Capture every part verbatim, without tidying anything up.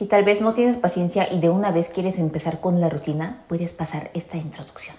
Si tal vez no tienes paciencia y de una vez quieres empezar con la rutina, puedes pasar esta introducción.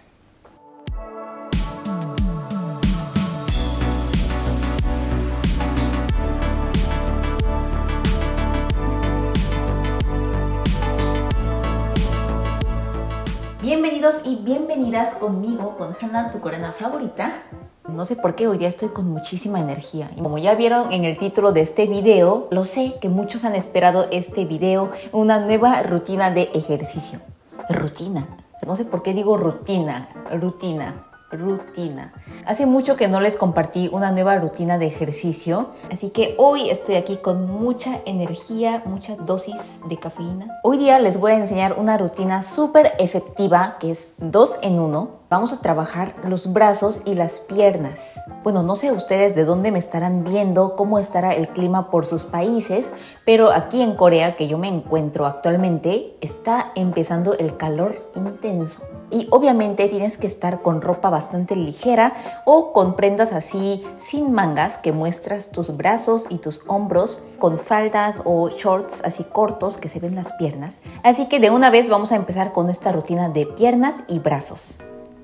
Bienvenidos y bienvenidas conmigo, con Hannah, tu coreana favorita. No sé por qué hoy día estoy con muchísima energía. Y como ya vieron en el título de este video, lo sé que muchos han esperado este video, una nueva rutina de ejercicio. Rutina. No sé por qué digo rutina, rutina. Rutina. Hace mucho que no les compartí una nueva rutina de ejercicio, así que hoy estoy aquí con mucha energía, mucha dosis de cafeína. Hoy día les voy a enseñar una rutina súper efectiva que es dos en uno. Vamos a trabajar los brazos y las piernas. Bueno, no sé ustedes de dónde me estarán viendo, cómo estará el clima por sus países, pero aquí en Corea, que yo me encuentro actualmente, está empezando el calor intenso. Y obviamente tienes que estar con ropa bastante ligera o con prendas así sin mangas que muestras tus brazos y tus hombros, con faldas o shorts así cortos que se ven las piernas. Así que de una vez vamos a empezar con esta rutina de piernas y brazos.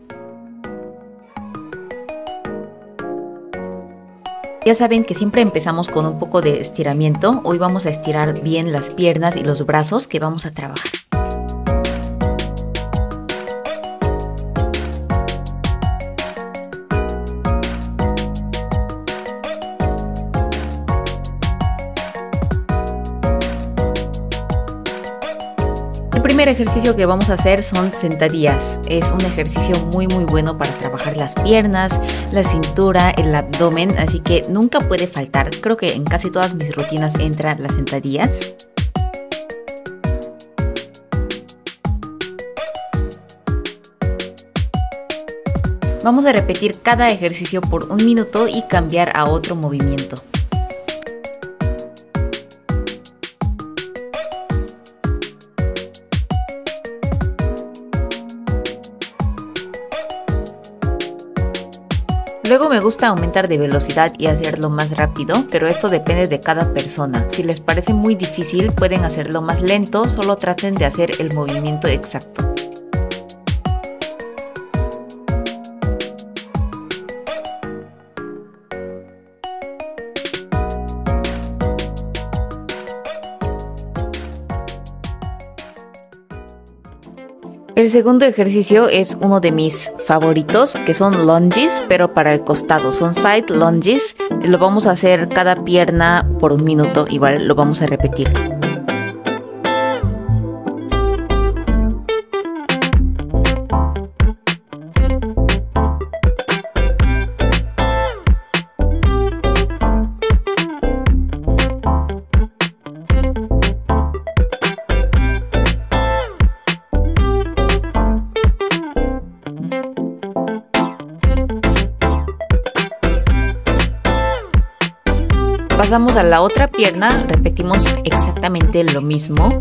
Ya saben que siempre empezamos con un poco de estiramiento. Hoy vamos a estirar bien las piernas y los brazos que vamos a trabajar. El primer ejercicio que vamos a hacer son sentadillas. Es un ejercicio muy muy bueno para trabajar las piernas, la cintura, el abdomen, así que nunca puede faltar. Creo que en casi todas mis rutinas entran las sentadillas. Vamos a repetir cada ejercicio por un minuto y cambiar a otro movimiento. Luego me gusta aumentar de velocidad y hacerlo más rápido, pero esto depende de cada persona. Si les parece muy difícil, pueden hacerlo más lento, solo traten de hacer el movimiento exacto. El segundo ejercicio es uno de mis favoritos, que son lunges, pero para el costado. Son side lunges. Lo vamos a hacer cada pierna por un minuto. Igual lo vamos a repetir. Pasamos a la otra pierna, repetimos exactamente lo mismo.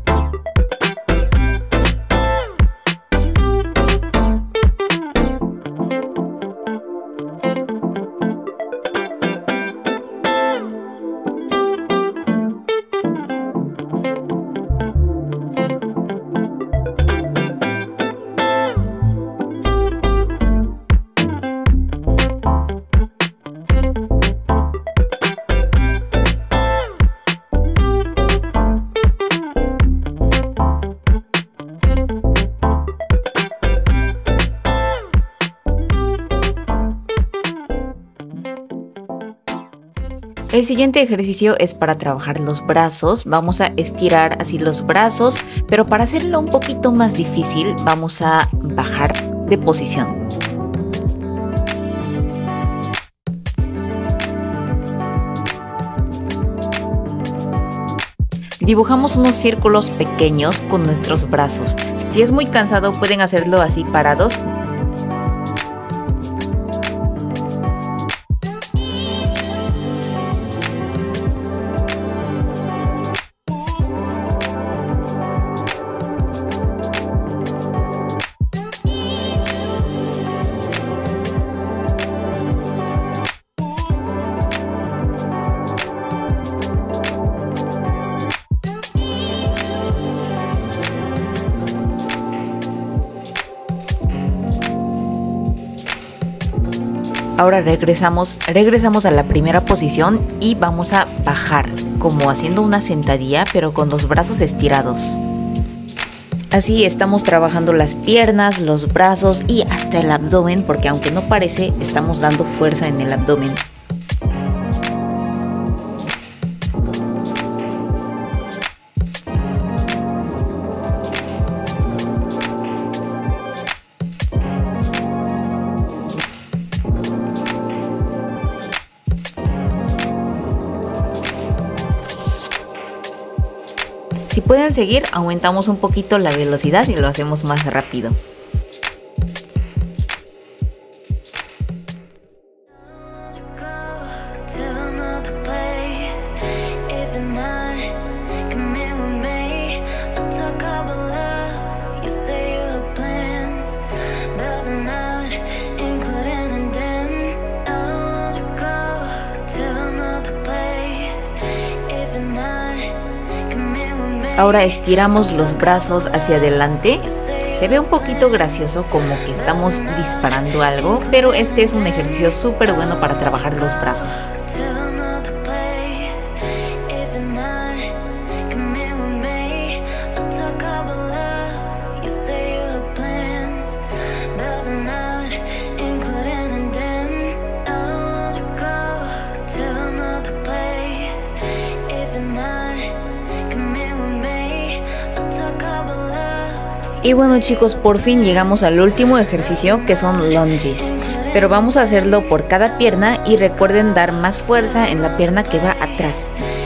El siguiente ejercicio es para trabajar los brazos. Vamos a estirar así los brazos, pero para hacerlo un poquito más difícil vamos a bajar de posición. Dibujamos unos círculos pequeños con nuestros brazos. Si es muy cansado pueden hacerlo así parados. Ahora regresamos, regresamos a la primera posición y vamos a bajar, como haciendo una sentadilla, pero con los brazos estirados. Así estamos trabajando las piernas, los brazos y hasta el abdomen, porque aunque no parece, estamos dando fuerza en el abdomen. Si pueden seguir, aumentamos un poquito la velocidad y lo hacemos más rápido. Ahora estiramos los brazos hacia adelante. Se ve un poquito gracioso, como que estamos disparando algo, pero este es un ejercicio súper bueno para trabajar los brazos. Y bueno chicos, por fin llegamos al último ejercicio, que son lunges. Pero vamos a hacerlo por cada pierna y recuerden dar más fuerza en la pierna que va atrás.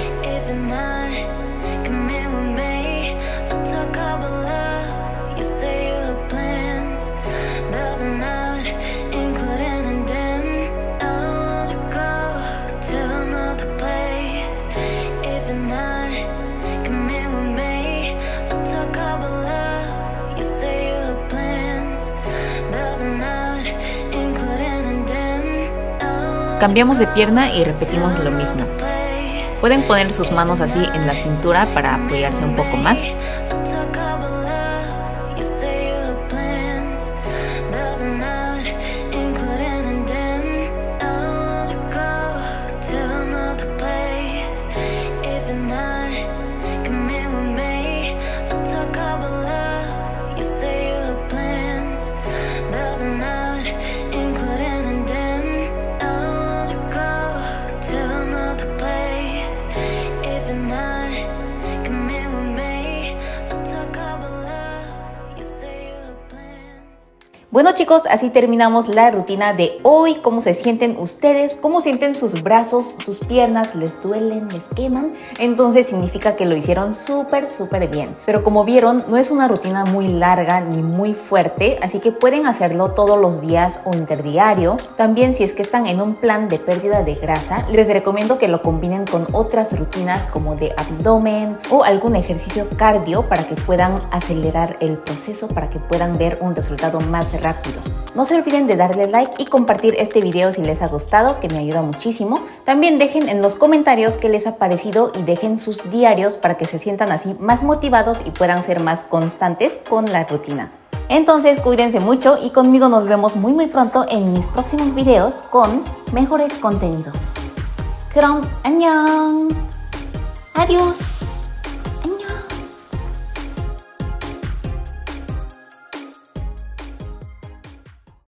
Cambiamos de pierna y repetimos lo mismo. Pueden poner sus manos así en la cintura para apoyarse un poco más. Bueno chicos, así terminamos la rutina de hoy. ¿Cómo se sienten ustedes? ¿Cómo sienten sus brazos, sus piernas? ¿Les duelen? ¿Les queman? Entonces significa que lo hicieron súper, súper bien. Pero como vieron, no es una rutina muy larga ni muy fuerte, así que pueden hacerlo todos los días o interdiario. También si es que están en un plan de pérdida de grasa, les recomiendo que lo combinen con otras rutinas como de abdomen o algún ejercicio cardio para que puedan acelerar el proceso, para que puedan ver un resultado más rápido. rápido. No se olviden de darle like y compartir este video si les ha gustado, que me ayuda muchísimo. También dejen en los comentarios qué les ha parecido y dejen sus diarios para que se sientan así más motivados y puedan ser más constantes con la rutina. Entonces cuídense mucho y conmigo nos vemos muy muy pronto en mis próximos videos con mejores contenidos. 그럼 안녕. Adiós.